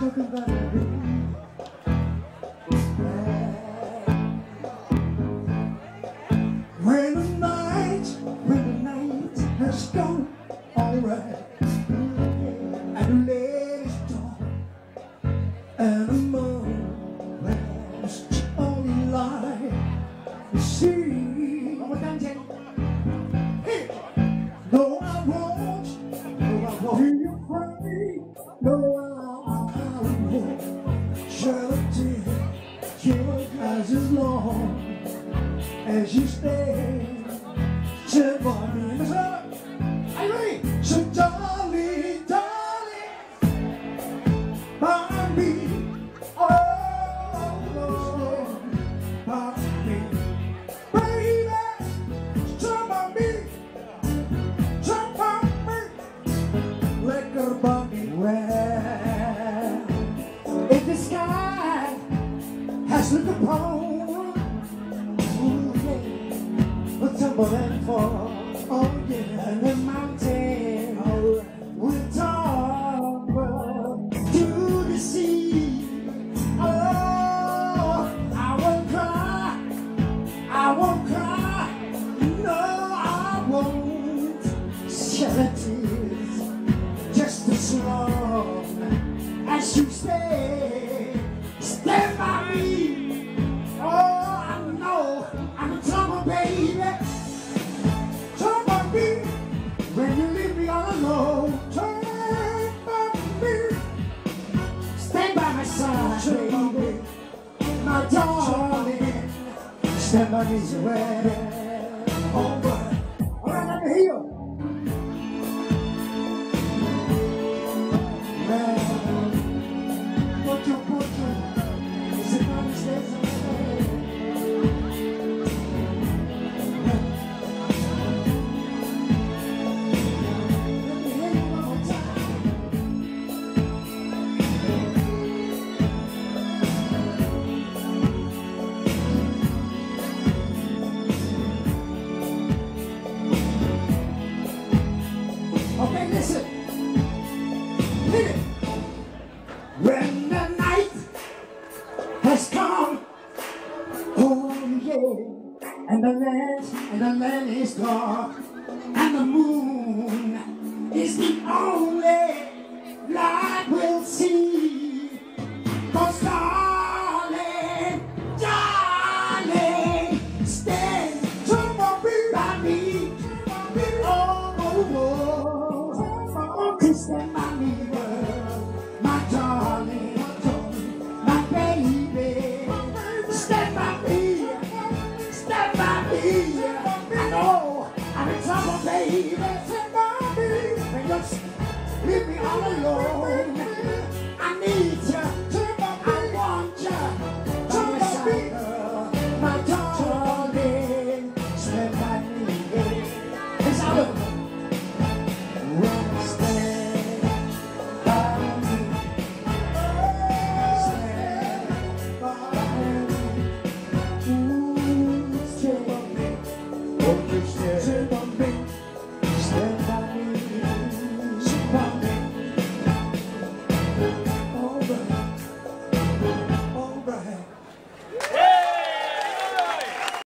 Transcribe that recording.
When the night has gone, alright, and the late is dawn, and the moon wears only light. You see, no, I won't be afraid. No, I won't shed a tear just as long as you stay. Said, boy, me, Miss Helen, are you ready? So, darling, by me, oh, by me, baby, jump on me, let go by me. Well, if the sky has looked upon tumble and fall, oh yeah, and the mountain will tumble to the sea. Oh, I won't cry, no, I won't shed tears, just as long as you stand by me. Oh, I know I'm a trouble, baby. When you leave me all alone, turn by me. Stand by my side, baby, my darling. Stand by me, well, all right. All right, let me hear you. Well, put you. Is it not mistakes? Okay, listen. When the night has come, oh yeah, and the land is dark, and the moon is the only light we'll see. 'Cause darling, stand by me. Stand by me, my darling, my baby. Stand by me, I know I'm in trouble, baby. Stand by me, and just leave me all alone. I need you, I want you, my darling. Stand by me, it's all stand by